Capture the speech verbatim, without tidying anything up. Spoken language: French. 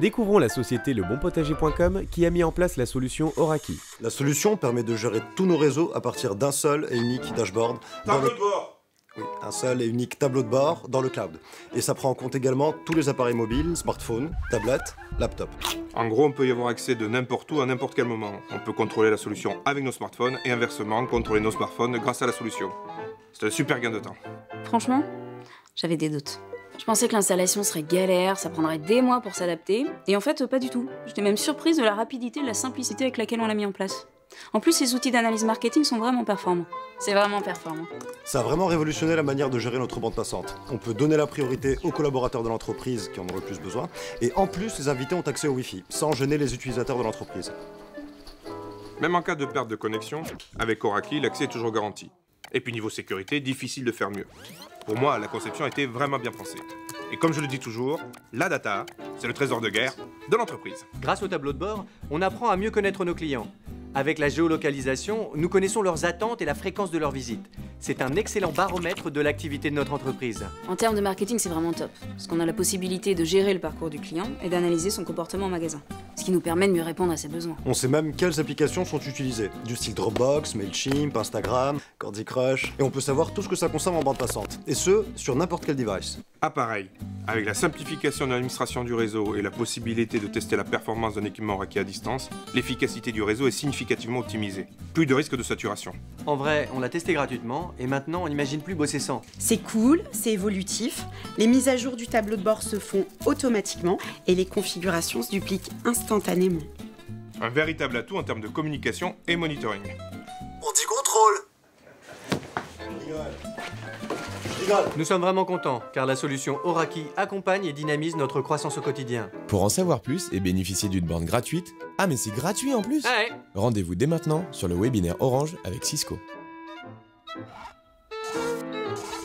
Découvrons la société le bon potager point com qui a mis en place la solution Oraki. La solution permet de gérer tous nos réseaux à partir d'un seul et unique dashboard. Tableau le... de bord. Oui, un seul et unique tableau de bord dans le cloud. Et ça prend en compte également tous les appareils mobiles, smartphones, tablettes, laptops. En gros, on peut y avoir accès de n'importe où à n'importe quel moment. On peut contrôler la solution avec nos smartphones et inversement, contrôler nos smartphones grâce à la solution. C'est un super gain de temps. Franchement, j'avais des doutes. Je pensais que l'installation serait galère, ça prendrait des mois pour s'adapter. Et en fait, pas du tout. J'étais même surprise de la rapidité et de la simplicité avec laquelle on l'a mis en place. En plus, ces outils d'analyse marketing sont vraiment performants. C'est vraiment performant. Ça a vraiment révolutionné la manière de gérer notre bande passante. On peut donner la priorité aux collaborateurs de l'entreprise qui en auraient le plus besoin. Et en plus, les invités ont accès au Wi-Fi, sans gêner les utilisateurs de l'entreprise. Même en cas de perte de connexion, avec Oraki, l'accès est toujours garanti. Et puis niveau sécurité, difficile de faire mieux. Pour moi, la conception a été vraiment bien pensée. Et comme je le dis toujours, la data, c'est le trésor de guerre de l'entreprise. Grâce au tableau de bord, on apprend à mieux connaître nos clients. Avec la géolocalisation, nous connaissons leurs attentes et la fréquence de leurs visites. C'est un excellent baromètre de l'activité de notre entreprise. En termes de marketing, c'est vraiment top. Parce qu'on a la possibilité de gérer le parcours du client et d'analyser son comportement en magasin. Ce qui nous permet de mieux répondre à ses besoins. On sait même quelles applications sont utilisées. Du style Dropbox, Mailchimp, Instagram, Candy Crush. Et on peut savoir tout ce que ça consomme en bande passante. Et ce, sur n'importe quel device. Ah pareil, avec la simplification de l'administration du réseau et la possibilité de tester la performance d'un équipement Oraki à distance, l'efficacité du réseau est significativement optimisée. Plus de risque de saturation. En vrai, on l'a testé gratuitement et maintenant on n'imagine plus bosser sans. C'est cool, c'est évolutif, les mises à jour du tableau de bord se font automatiquement et les configurations se dupliquent instantanément. Un véritable atout en termes de communication et monitoring. On dit contrôle. Je rigole. Je rigole. Nous sommes vraiment contents, car la solution Oraki accompagne et dynamise notre croissance au quotidien. Pour en savoir plus et bénéficier d'une borne gratuite, ah mais c'est gratuit en plus! Ah ouais. Rendez-vous dès maintenant sur le webinaire Orange avec Cisco.